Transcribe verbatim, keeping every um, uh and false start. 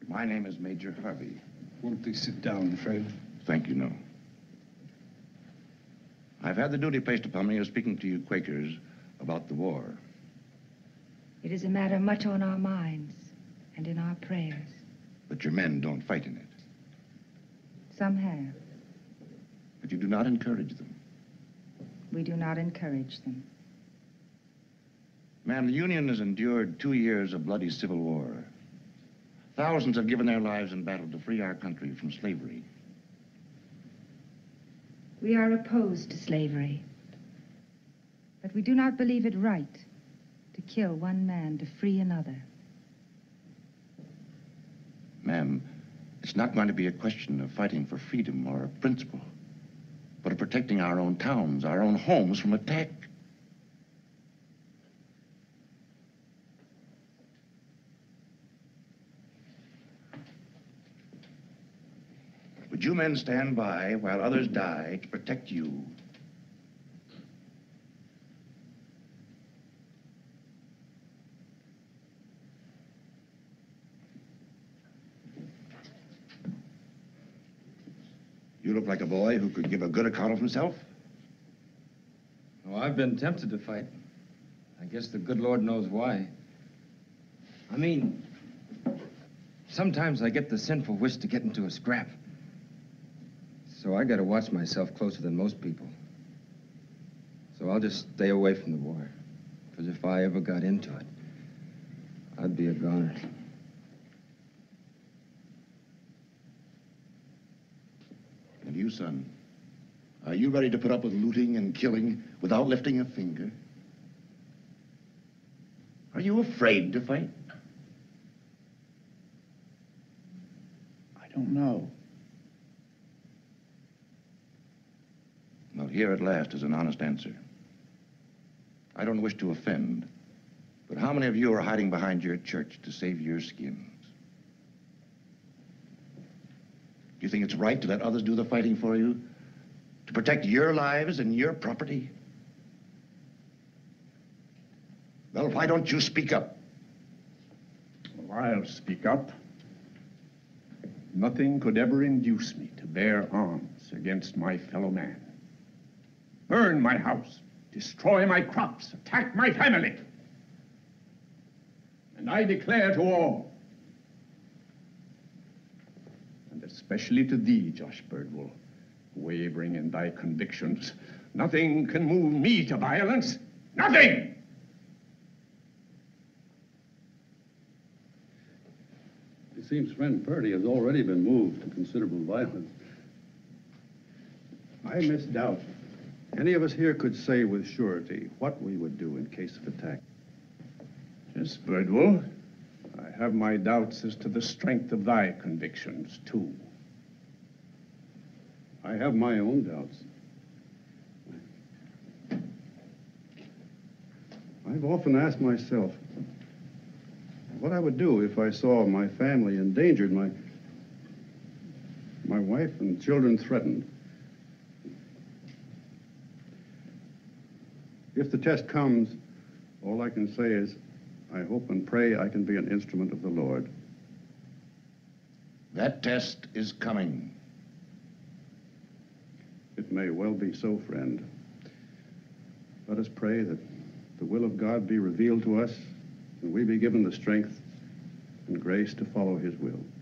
My name is Major Harvey. Won't they sit down, Fred? Thank you, no. I've had the duty placed upon me of speaking to you Quakers about the war. It is a matter much on our minds and in our prayers. But your men don't fight in it. Some have. But you do not encourage them. We do not encourage them. Ma'am, the Union has endured two years of bloody civil war. Thousands have given their lives in battle to free our country from slavery. We are opposed to slavery. But we do not believe it right to kill one man to free another. Ma'am, it's not going to be a question of fighting for freedom or a principle, but of protecting our own towns, our own homes from attack. Would you men stand by while others die to protect you? You look like a boy who could give a good account of himself. Oh, I've been tempted to fight. I guess the good Lord knows why. I mean, sometimes I get the sinful wish to get into a scrap. So I gotta watch myself closer than most people. So I'll just stay away from the war. Because if I ever got into it, I'd be a goner. And you, son, are you ready to put up with looting and killing without lifting a finger? Are you afraid to fight? I don't know. Well, here at last is an honest answer. I don't wish to offend, but how many of you are hiding behind your church to save your skins? Do you think it's right to let others do the fighting for you? To protect your lives and your property? Well, why don't you speak up? Well, I'll speak up. Nothing could ever induce me to bear arms against my fellow man. Burn my house, destroy my crops, attack my family. And I declare to all, and especially to thee, Josh Birdwell, wavering in thy convictions, nothing can move me to violence. Nothing! It seems friend Purdy has already been moved to considerable violence. I misdoubt. Any of us here could say with surety what we would do in case of attack. Yes, Birdwell, I have my doubts as to the strength of thy convictions, too. I have my own doubts. I've often asked myself what I would do if I saw my family endangered, my, my wife and children threatened. If the test comes, all I can say is, I hope and pray I can be an instrument of the Lord. That test is coming. It may well be so, friend. Let us pray that the will of God be revealed to us, and we be given the strength and grace to follow his will.